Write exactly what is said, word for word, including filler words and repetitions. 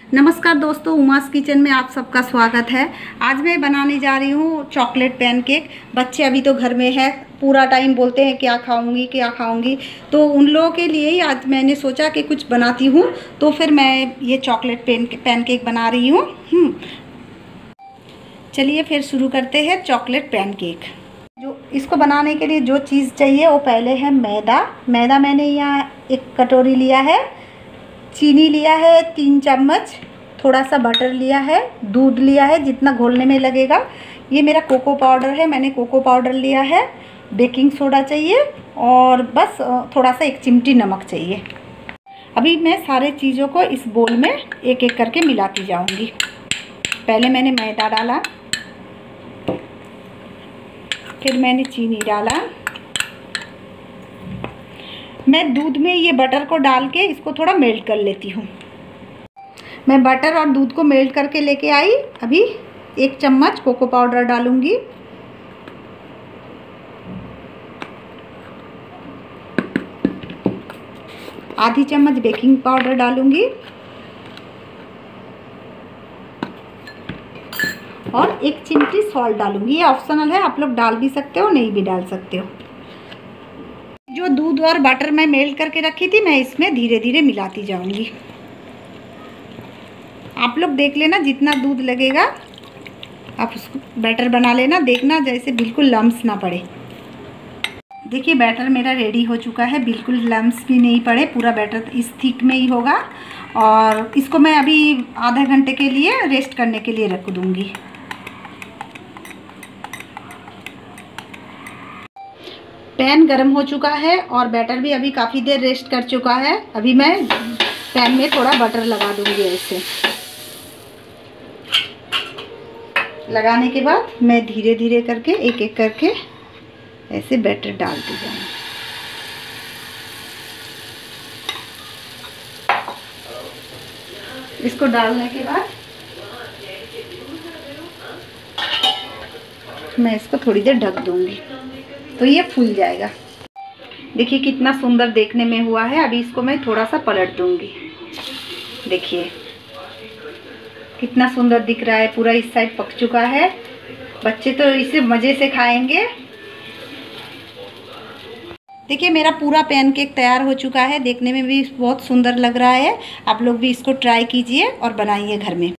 नमस्कार दोस्तों, उमास किचन में आप सबका स्वागत है। आज मैं बनाने जा रही हूँ चॉकलेट पैनकेक। बच्चे अभी तो घर में है, पूरा टाइम बोलते हैं क्या खाऊंगी क्या खाऊंगी, तो उन लोगों के लिए ही आज मैंने सोचा कि कुछ बनाती हूँ। तो फिर मैं ये चॉकलेट पैन पैनकेक बना रही हूँ। चलिए फिर शुरू करते हैं चॉकलेट पैनकेक। जो इसको बनाने के लिए जो चीज़ चाहिए वो पहले है मैदा। मैदा मैंने यहाँ एक कटोरी लिया है, चीनी लिया है तीन चम्मच, थोड़ा सा बटर लिया है, दूध लिया है जितना घोलने में लगेगा। ये मेरा कोको पाउडर है, मैंने कोको पाउडर लिया है। बेकिंग सोडा चाहिए और बस थोड़ा सा एक चिमटी नमक चाहिए। अभी मैं सारे चीज़ों को इस बोल में एक एक करके मिलाती जाऊंगी। पहले मैंने मैदा डाला, फिर मैंने चीनी डाला। मैं दूध में ये बटर को डाल के इसको थोड़ा मेल्ट कर लेती हूँ। मैं बटर और दूध को मेल्ट करके लेके आई। अभी एक चम्मच कोको पाउडर डालूंगी, आधी चम्मच बेकिंग पाउडर डालूंगी और एक चिमटी सॉल्ट डालूंगी। ये ऑप्शनल है, आप लोग डाल भी सकते हो, नहीं भी डाल सकते हो। जो दूध और बटर मैं मेल्ट करके रखी थी, मैं इसमें धीरे धीरे मिलाती जाऊंगी। आप लोग देख लेना, जितना दूध लगेगा आप उसको बैटर बना लेना। देखना जैसे बिल्कुल लम्स ना पड़े। देखिए बैटर मेरा रेडी हो चुका है, बिल्कुल लम्स भी नहीं पड़े। पूरा बैटर इस थिक में ही होगा और इसको मैं अभी आधा घंटे के लिए रेस्ट करने के लिए रख दूंगी। पैन गरम हो चुका है और बैटर भी अभी काफ़ी देर रेस्ट कर चुका है। अभी मैं पैन में थोड़ा बटर लगा दूंगी। ऐसे लगाने के बाद मैं धीरे धीरे करके एक एक करके ऐसे बैटर डालती जाऊंगी। इसको डालने के बाद मैं इसको थोड़ी देर ढक दूंगी तो ये फूल जाएगा। देखिए कितना सुंदर देखने में हुआ है। अभी इसको मैं थोड़ा सा पलट दूंगी। देखिए कितना सुंदर दिख रहा है, पूरा इस साइड पक चुका है। बच्चे तो इसे मज़े से खाएंगे। देखिए मेरा पूरा पैनकेक तैयार हो चुका है, देखने में भी बहुत सुंदर लग रहा है। आप लोग भी इसको ट्राई कीजिए और बनाइए घर में।